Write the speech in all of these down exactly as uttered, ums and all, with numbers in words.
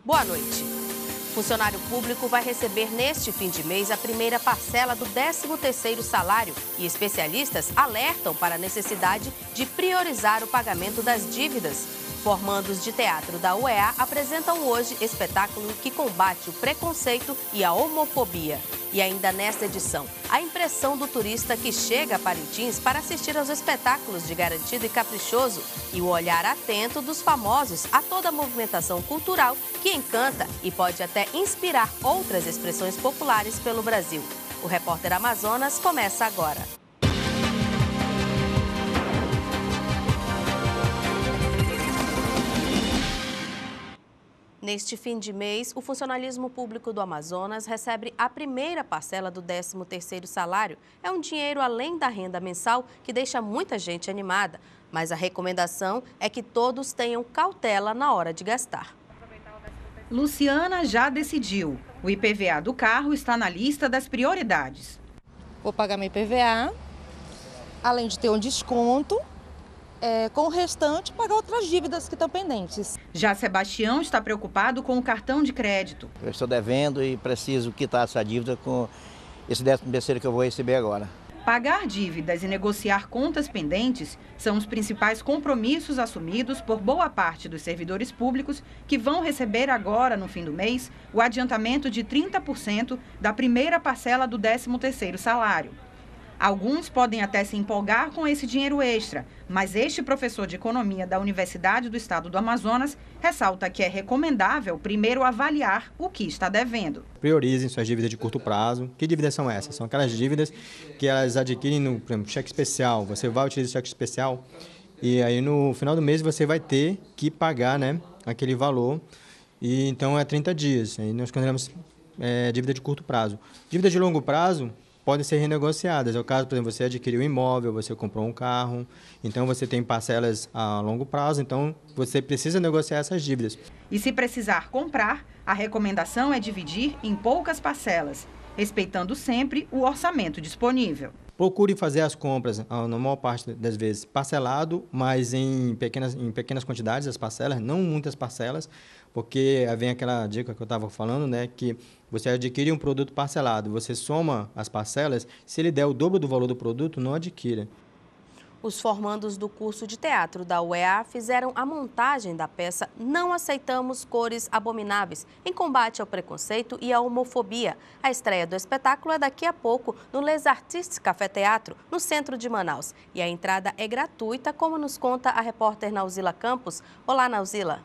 Boa noite. Funcionário público vai receber neste fim de mês a primeira parcela do décimo terceiro salário e especialistas alertam para a necessidade de priorizar o pagamento das dívidas. Formandos de teatro da U E A apresentam hoje espetáculo que combate o preconceito e a homofobia. E ainda nesta edição, a impressão do turista que chega a Parintins para assistir aos espetáculos de Garantido e Caprichoso e o olhar atento dos famosos a toda a movimentação cultural que encanta e pode até inspirar outras expressões populares pelo Brasil. O Repórter Amazonas começa agora. Neste fim de mês, o funcionalismo público do Amazonas recebe a primeira parcela do décimo terceiro salário. É um dinheiro além da renda mensal que deixa muita gente animada. Mas a recomendação é que todos tenham cautela na hora de gastar. Luciana já decidiu. O I P V A do carro está na lista das prioridades. Vou pagar meu I P V A, além de ter um desconto. É, com o restante, pagar outras dívidas que estão pendentes. Já Sebastião está preocupado com o cartão de crédito. Eu estou devendo e preciso quitar essa dívida com esse décimo terceiro que eu vou receber agora. Pagar dívidas e negociar contas pendentes são os principais compromissos assumidos por boa parte dos servidores públicos que vão receber agora, no fim do mês, o adiantamento de trinta por cento da primeira parcela do décimo terceiro salário. Alguns podem até se empolgar com esse dinheiro extra, mas este professor de economia da Universidade do Estado do Amazonas ressalta que é recomendável primeiro avaliar o que está devendo. Priorizem suas dívidas de curto prazo. Que dívidas são essas? São aquelas dívidas que elas adquirem no, por exemplo, cheque especial. Você vai utilizar o cheque especial e aí no final do mês você vai ter que pagar, né, aquele valor. E então é trinta dias. Aí nós consideramos é, dívida de curto prazo. Dívida de longo prazo podem ser renegociadas. É o caso, por exemplo, você adquiriu um imóvel, você comprou um carro, então você tem parcelas a longo prazo, então você precisa negociar essas dívidas. E se precisar comprar, a recomendação é dividir em poucas parcelas, respeitando sempre o orçamento disponível. Procure fazer as compras, na maior parte das vezes, parcelado, mas em pequenas, em pequenas quantidades, as parcelas, não muitas parcelas, porque vem aquela dica que eu estava falando, né, que você adquire um produto parcelado, você soma as parcelas, se ele der o dobro do valor do produto, não adquira. Os formandos do curso de teatro da U E A fizeram a montagem da peça Não Aceitamos Cores Abomináveis, em combate ao preconceito e à homofobia. A estreia do espetáculo é daqui a pouco no Les Artistes Café Teatro, no centro de Manaus. E a entrada é gratuita, como nos conta a repórter Nauzila Campos. Olá, Nauzila.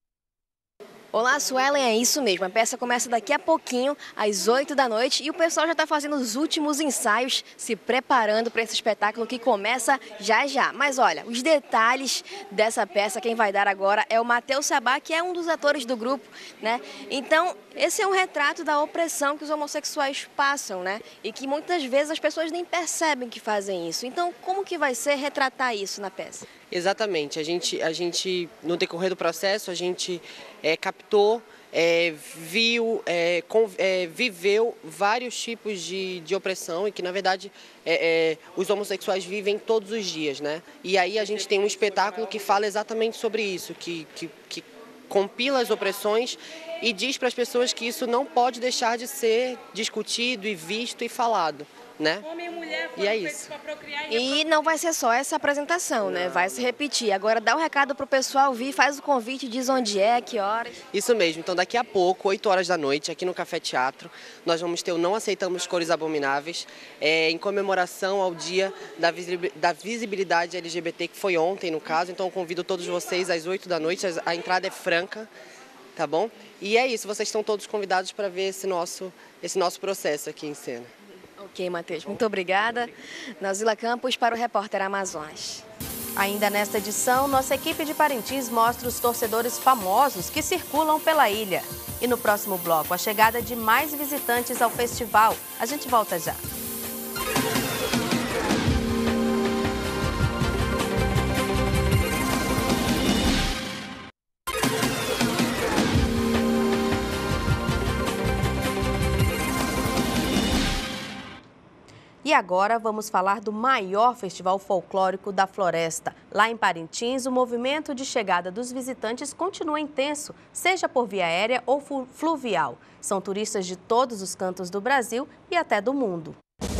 Olá, Suelen, é isso mesmo. A peça começa daqui a pouquinho, às oito da noite, e o pessoal já está fazendo os últimos ensaios, se preparando para esse espetáculo que começa já já. Mas olha, os detalhes dessa peça, quem vai dar agora é o Matheus Sabá, que é um dos atores do grupo, né? Então, esse é um retrato da opressão que os homossexuais passam, né? E que muitas vezes as pessoas nem percebem que fazem isso. Então, como que vai ser retratar isso na peça? Exatamente. A gente, a gente no decorrer do processo, a gente é, captou, é, viu, é, com, é, viveu vários tipos de, de opressão e que, na verdade, é, é, os homossexuais vivem todos os dias, né? E aí a gente tem um espetáculo que fala exatamente sobre isso, que, que, que compila as opressões e diz para as pessoas que isso não pode deixar de ser discutido e visto e falado, né? Homem e mulher e é isso. E não vai ser só essa apresentação, né? Vai se repetir. Agora dá um recado pro pessoal vir, faz o convite, diz onde é, que horas. Isso mesmo. Então daqui a pouco, oito horas da noite, aqui no Café Teatro, nós vamos ter o Não Aceitamos Cores Abomináveis, é, em comemoração ao dia da visibilidade L G B T, que foi ontem, no caso. Então eu convido todos vocês às oito da noite, a entrada é franca, tá bom? E é isso, vocês estão todos convidados para ver esse nosso, esse nosso processo aqui em cena. Ok, Matheus, muito obrigada. Nauzila Campos para o Repórter Amazonas. Ainda nesta edição, nossa equipe de Parintins mostra os torcedores famosos que circulam pela ilha. E no próximo bloco, a chegada de mais visitantes ao festival. A gente volta já. E agora vamos falar do maior festival folclórico da floresta. Lá em Parintins, o movimento de chegada dos visitantes continua intenso, seja por via aérea ou fluvial. São turistas de todos os cantos do Brasil e até do mundo.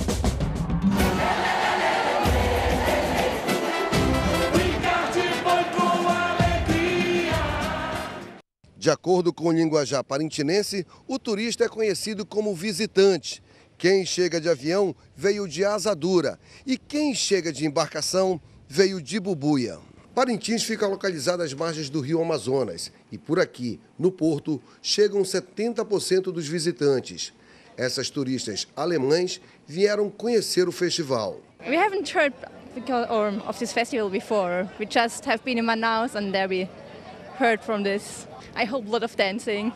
De acordo com o linguajar parintinense, o turista é conhecido como visitante. Quem chega de avião veio de asa dura e quem chega de embarcação veio de bubuia. Parintins fica localizado às margens do rio Amazonas e por aqui, no porto, chegam setenta por cento dos visitantes. Essas turistas alemães vieram conhecer o festival. We haven't heard of this festival before. We just have been in Manaus and there we heard from this. I hope a lot of dancing,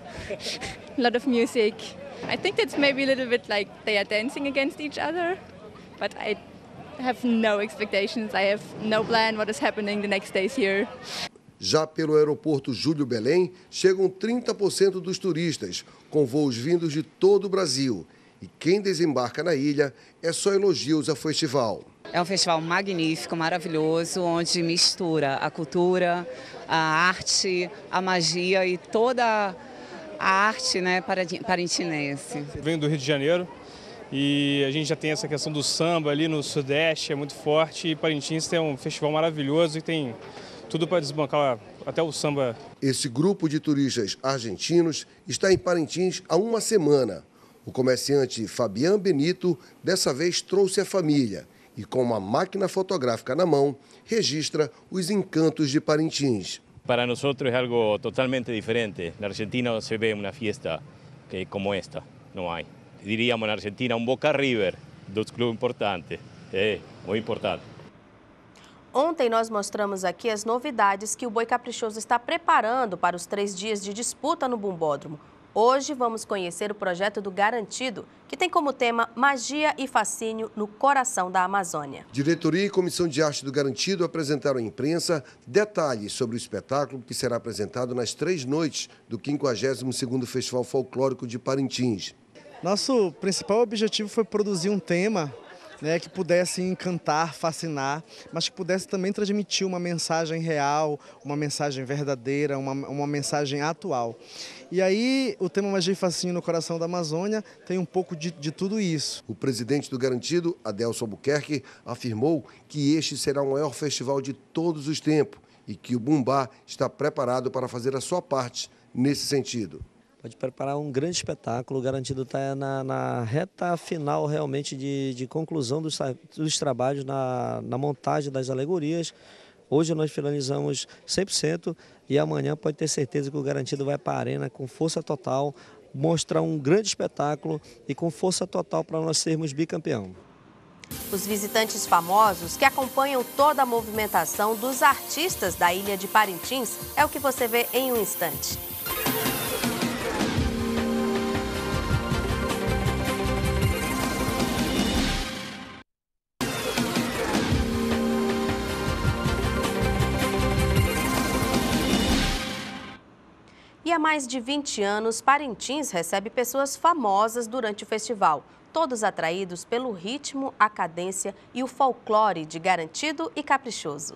a lot of music. I think that's maybe a little bit like they are dancing against each other, but I have no expectations. I have no plan what is happening the next days here. Já pelo aeroporto Júlio Belém, chegam trinta por cento dos turistas, com voos vindos de todo o Brasil. E quem desembarca na ilha é só elogios ao festival. É um festival magnífico, maravilhoso, onde mistura a cultura, a arte, a magia e toda a arte, né, parintinense. Venho do Rio de Janeiro e a gente já tem essa questão do samba ali no Sudeste, é muito forte. E Parintins tem um festival maravilhoso e tem tudo para desbancar até o samba. Esse grupo de turistas argentinos está em Parintins há uma semana. O comerciante Fabián Benito dessa vez trouxe a família e com uma máquina fotográfica na mão registra os encantos de Parintins. Para nosotros es algo totalmente diferente. En Argentina no se ve una fiesta como esta, no hay. Diríamos en Argentina un Boca River, dos clubes importantes, é muito importante. Ontem nós mostramos aqui as novidades que o Boi Caprichoso está preparando para os três dias de disputa no Bumbódromo. Hoje vamos conhecer o projeto do Garantido, que tem como tema Magia e Fascínio no Coração da Amazônia. Diretoria e Comissão de Arte do Garantido apresentaram à imprensa detalhes sobre o espetáculo que será apresentado nas três noites do quinquagésimo segundo Festival Folclórico de Parintins. Nosso principal objetivo foi produzir um tema, né, que pudesse encantar, fascinar, mas que pudesse também transmitir uma mensagem real, uma mensagem verdadeira, uma, uma mensagem atual. E aí o tema Magia e Fascínio no Coração da Amazônia tem um pouco de, de tudo isso. O presidente do Garantido, Adelson Albuquerque, afirmou que este será o maior festival de todos os tempos e que o Bumbá está preparado para fazer a sua parte nesse sentido. Pode preparar um grande espetáculo, o Garantido está na, na reta final realmente de, de conclusão dos, dos trabalhos na, na montagem das alegorias. Hoje nós finalizamos cem por cento e amanhã pode ter certeza que o Garantido vai para a arena com força total, mostrar um grande espetáculo e com força total para nós sermos bicampeão. Os visitantes famosos que acompanham toda a movimentação dos artistas da ilha de Parintins é o que você vê em um instante. E há mais de vinte anos, Parintins recebe pessoas famosas durante o festival, todos atraídos pelo ritmo, a cadência e o folclore de Garantido e Caprichoso.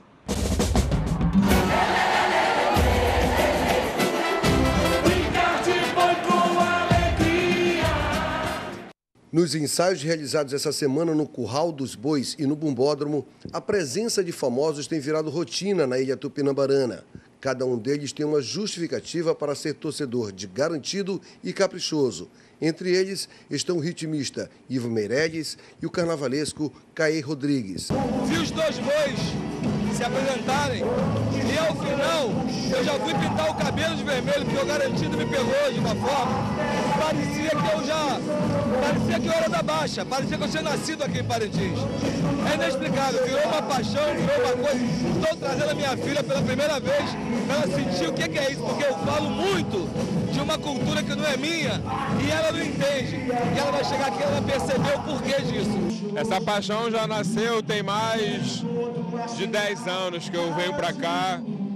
Nos ensaios realizados essa semana no Curral dos Bois e no Bumbódromo, a presença de famosos tem virado rotina na ilha tupinambarana. Cada um deles tem uma justificativa para ser torcedor de Garantido e Caprichoso. Entre eles estão o ritmista Ivo Meirelles e o carnavalesco Caê Rodrigues. Vi os dois bois se apresentarem e ao final eu já fui pintar o cabelo de vermelho porque o Garantido me pegou de uma forma. Parecia que eu já... Parecia que eu era da Baixa, parecia que eu tinha nascido aqui em Parintins. É inexplicável, virou uma paixão, virou uma coisa. Estou trazendo a minha filha pela primeira vez para ela sentir o que é isso, porque eu falo muito de uma cultura que não é minha e ela não entende. E ela vai chegar aqui e ela vai perceber o porquê disso. Essa paixão já nasceu tem mais de dez anos que eu venho para cá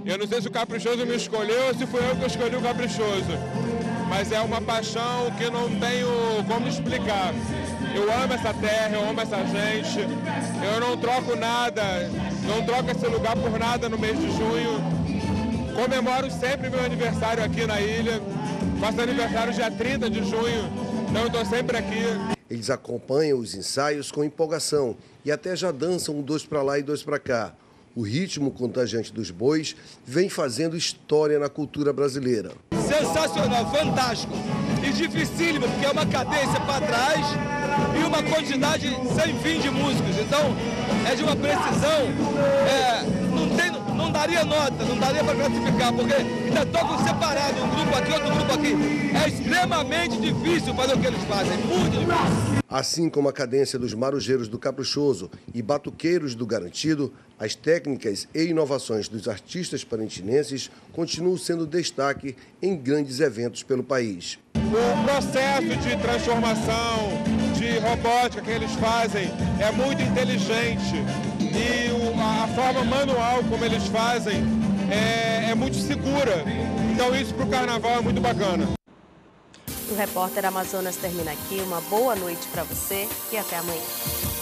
Eu não sei se o Caprichoso me escolheu ou se foi eu que escolhi o Caprichoso, mas é uma paixão que não tenho como explicar. Eu amo essa terra, eu amo essa gente, eu não troco nada, não troco esse lugar por nada no mês de junho. Comemoro sempre meu aniversário aqui na ilha, faço aniversário dia trinta de junho, então eu estou sempre aqui. Eles acompanham os ensaios com empolgação e até já dançam um dois para lá e dois para cá. O ritmo contagiante dos bois vem fazendo história na cultura brasileira. Sensacional, fantástico e dificílimo, porque é uma cadência para trás e uma quantidade sem fim de músicos. Então, é de uma precisão, é, não, tem, não daria nota, não daria para classificar, porque ainda tocam separado, um grupo aqui, outro grupo aqui. É extremamente difícil fazer o que eles fazem, muito difícil. Assim como a cadência dos marujeiros do Caprichoso e batuqueiros do Garantido, as técnicas e inovações dos artistas parentinenses continuam sendo destaque em grandes eventos pelo país. O processo de transformação, de robótica que eles fazem é muito inteligente e o, a forma manual como eles fazem é, é muito segura. Então isso para o carnaval é muito bacana. O Repórter Amazonas termina aqui. Uma boa noite para você e até amanhã.